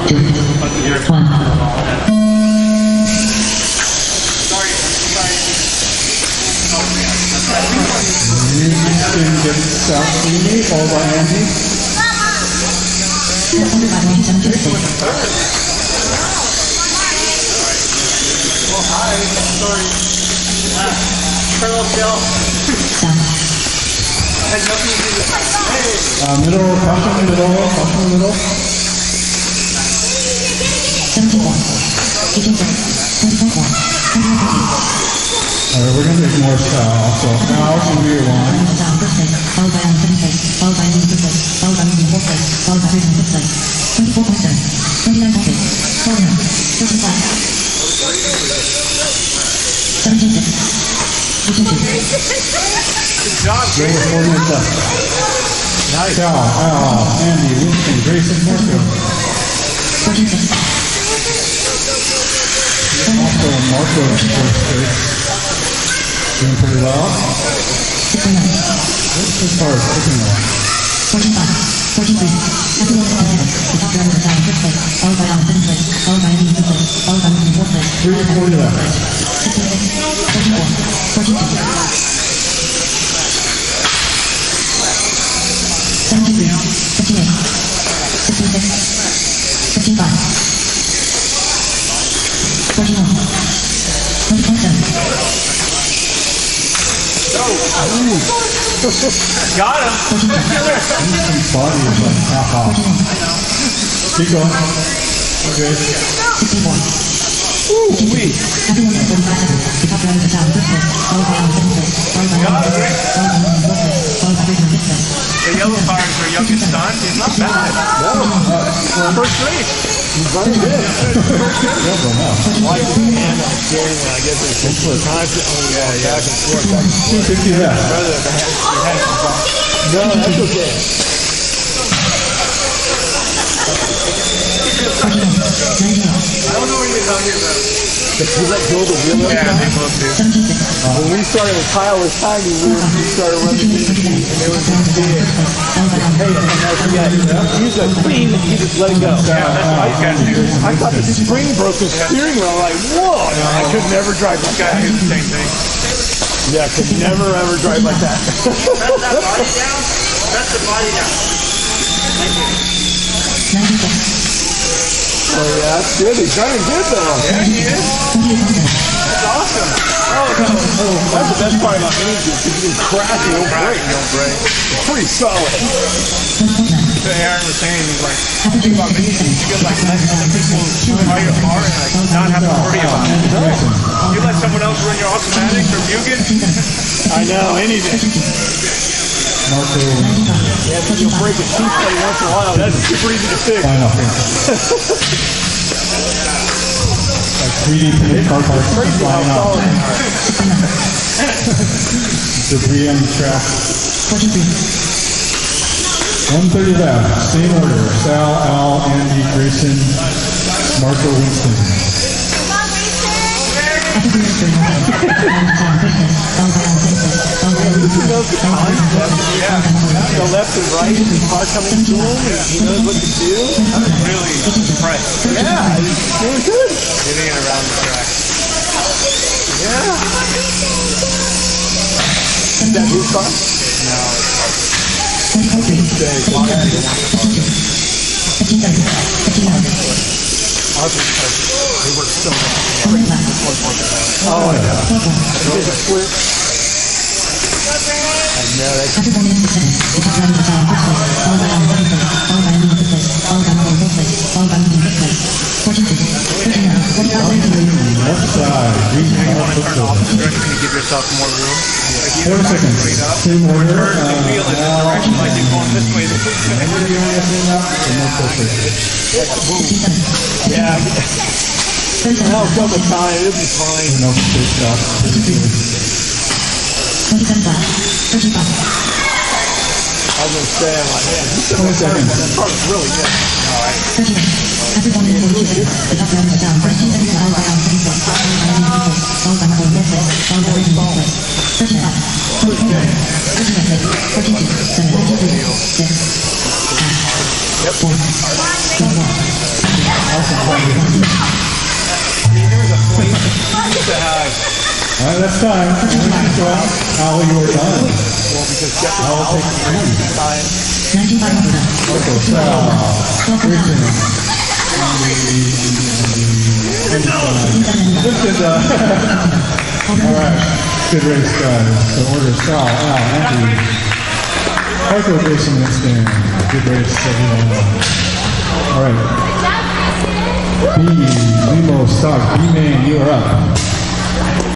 Followed by Andy. Oh, hi. Sorry. Colonel Shell. I had nothing to do with it. Middle, caution middle. Alright, we're going to make more style. So now should be your line. Good job, Grayson. 4 minutes left. Nice. Al, Andy, Winston, Grayson, Marco. Also, Marco in first place. Doing pretty well. What's as far as picking up? 3:40 left. Got him. His body is like half off. Keep going. Okay. Wait. The yellow car is our youngest son. He's not bad. First race. He's very good. Why is his hand up steering when I get this constantly back and forth? 260 left. No, that's okay. I don't know what you're talking about. You let go of the wheel? Yeah, they both do. When we started, when Kyle was tiny, we started running the machine, and they were just big. Hey, use a clean, you just let it go. Yeah, that's what these guys do. I thought the spring broke the steering wheel. I'm like, whoa! I could never drive like that. Guys do the same thing. Yeah, I could never ever drive like that. Press that body down. Press the body down. Thank you. Oh yeah, that's good. He's driving good though. Yeah, he is. That's awesome. That's the best part about energy. If you can crash, you don't break. It's pretty solid. So Aaron was saying, he's like, think about me. You could like let people buy your car and like not have to worry about it. You let someone else run your automatics or Mugen. I know, anything. Marco. Yeah, but you'll break a tooth every once in a while. That's super easy to fix. Final. Like 3D printed car parts flying off. Debris on the track. 130 left. Same order. Sal, Al, Andy, Grayson, Marco, Winston. The left and right, the car coming to him, he knows what to do. I'm really impressed. Yeah, he's doing good. Getting it around the track. Yeah. Is that his car? No, They work so much. Oh, yeah. There's a flip. I know, that's Left side. you want to turn off the direction and give yourself more room. Like 4 seconds. Same order. turn the wheel in this direction, like you're going this way. This is going to yeah. Now a couple times, it'll be fine. No straight shot. I was going to say, I'm like, man, that car was really good. There's a point to have. All right, that's time. Al, you are done. Well, because Jeff I'll take three. time. Marco, Sal, Grayson, all right, good race, guys. So order Sal, Al, Andy, Marco, Grayson, and Stan. Good race, everyone. All right. B, LEMO, stock, B-Man, you are up.